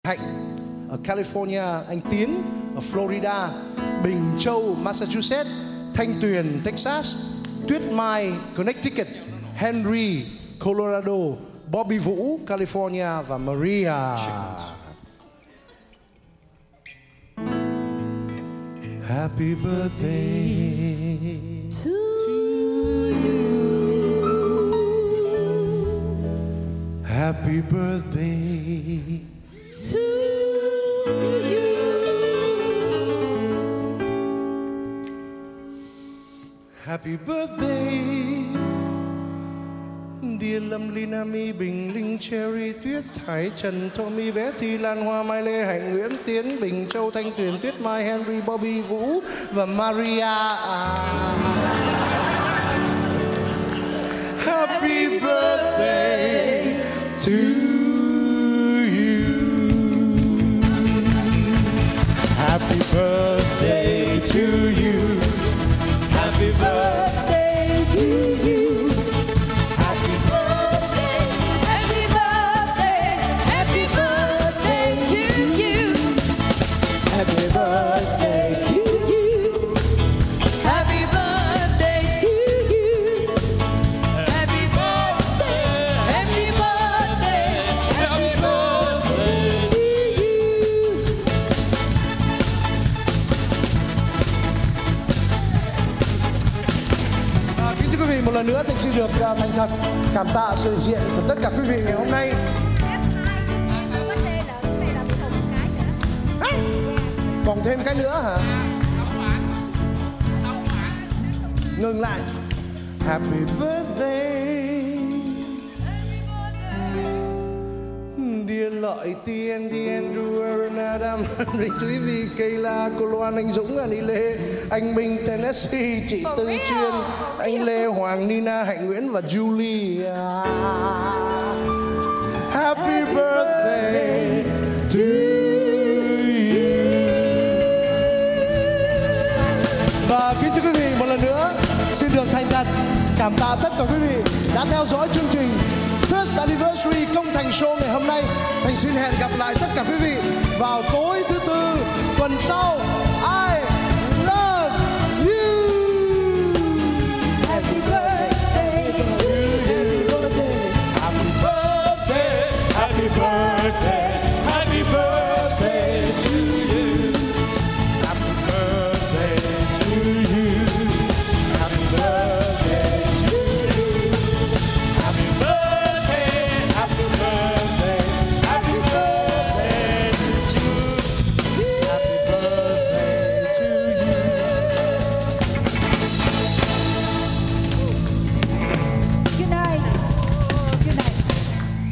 Hạnh ở California, anh Tiến ở Florida, Bình Châu, Massachusetts, Thanh Tuyền, Texas, Tuyết Mai, Connecticut, Henry, Colorado, Bobby Vũ, California và Maria. Happy birthday to you. Happy birthday to you. Happy birthday dear Lâm Lina Mi, Bình Linh, Cherry, Tuyết, Thái, Trần, Tommy, Bé Thi, Lan Hoa, Mai Lê, Hạnh, Nguyễn, Tiến, Bình Châu, Thanh Tuyền, Tuyết Mai, Henry, Bobby, Vũ và Maria. Happy birthday to you. Happy birthday to you. Happy birthday to you. Happy birthday, happy birthday, happy birthday to you. Happy birthday to you. Happy birthday to you. Happy birthday, happy birthday, happy birthday to you. Kính thưa quý vị, một lần nữa Thành xin được thành thật cảm tạ sự hiện diện của tất cả quý vị ngày hôm nay. Còn thêm cái nữa hả? Ngừng lại. Happy birthday dear Lợi, Tiên, Andrew, Aaron, Adam, Rick, Thúy Vi, Kayla, cô Loan, anh Dũng, anh Lê, anh Minh, Tennessee, chị Tư Chuyên, anh Lê, Hoàng, Nina, Hạnh Nguyễn và Julie. Happy birthday to you. Và kính thưa quý vị, một lần nữa xin được thành thật cảm tạ tất cả quý vị đã theo dõi chương trình First Anniversary Cong Thanh Show ngày hôm nay. Thành xin hẹn gặp lại tất cả quý vị vào tối thứ Tư tuần sau.